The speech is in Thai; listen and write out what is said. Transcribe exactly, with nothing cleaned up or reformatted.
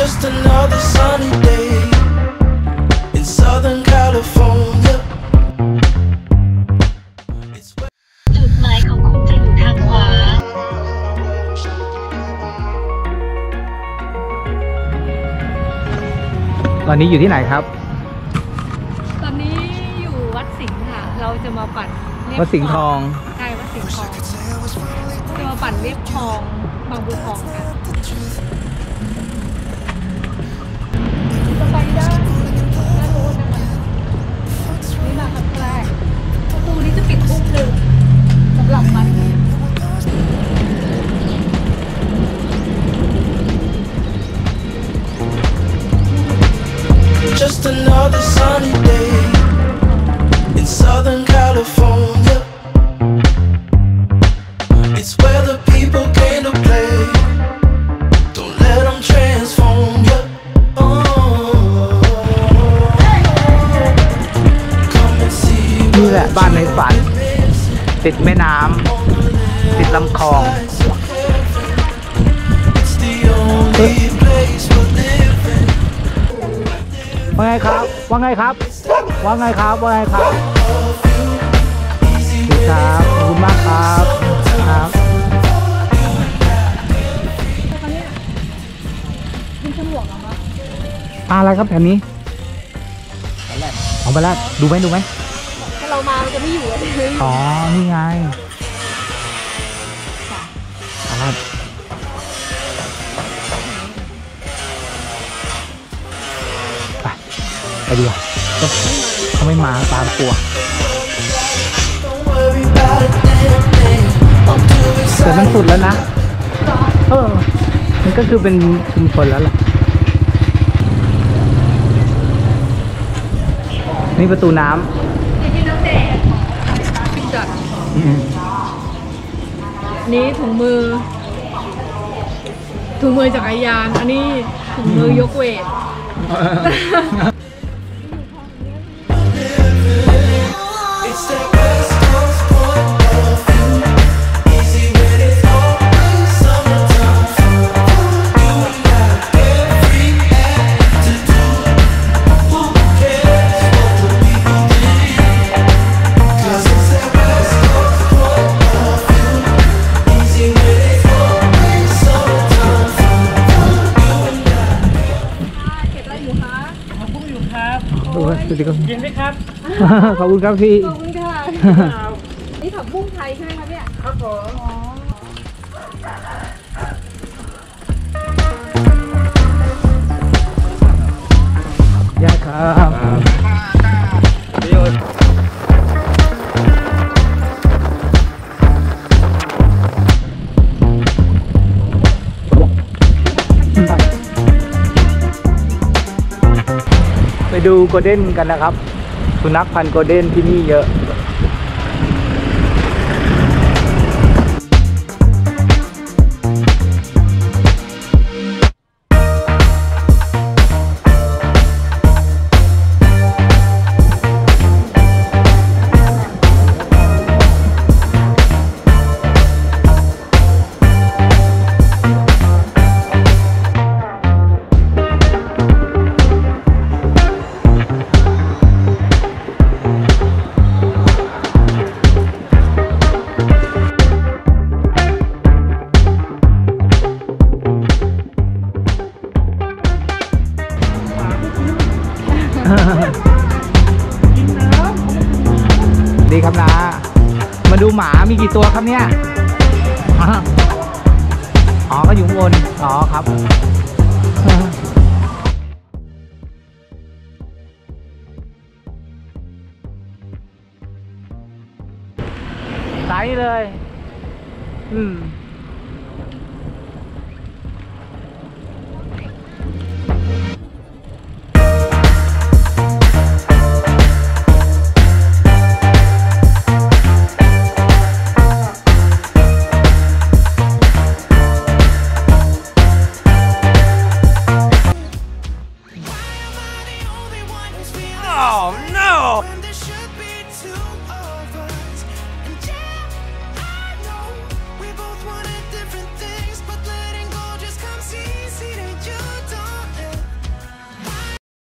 Just another sunny day in Southern California. จุดหมายของคุณจะอยู่ทางขวาตอนนี้อยู่ที่ไหนครับตอนนี้อยู่วัดสิงห์ค่ะเราจะมาปั่นวัดสิงห์ทองใช่วัดสิงห์ทองจะมาปั่นเรียบคลองบางบัวทองกันจะไปได้น่ารู้นะคะนี่มาครั้งแรกประตูนี้จะปิดทุ่มหนึ่งสำหรับมัน Just another sunny day in Southern California. It's where the people came to play. Don't let them transform you. Oh, come and see นี่แหละบ้านในฝันติดแม่น้ำติดลำคลอง It's the only place we're living. ว่าไงครับว่าไงครับว่าไงครับว่าไงครับดีครับขอบคุณมากครับครับอะไรครับแถวนี้เอาไปแล้วดูไหมดูไหมถ้าเรามามันจะไม่อยู่เลยอ๋อนี่ไงอะไรไปไปดีกว่าเขาไม่มาตามตัวแต่มันสุดแล้วนะเออมันก็คือเป็นชุมชนแล้วแหละนี่ประตูน้ำที่น้ำแดงปิดจัดนี้ถุงมือถุงมือจักรยานอันนี้ถุงมือยกเวทเย็นไหมครับขอบคุณครับพี่ขอบคุณค่ะนี่ผักบุ้งไทยใช่ไหมคะเนี่ยครับผมยากครับไปดูโกลเด้นกันนะครับสุนัขพันธุ์โกลเด้นที่นี่เยอะดีครับนะมาดูหมามีกี่ตัวครับเนี่ยอ๋อก็อยู่บนอ๋อครับไซส์เลยอืม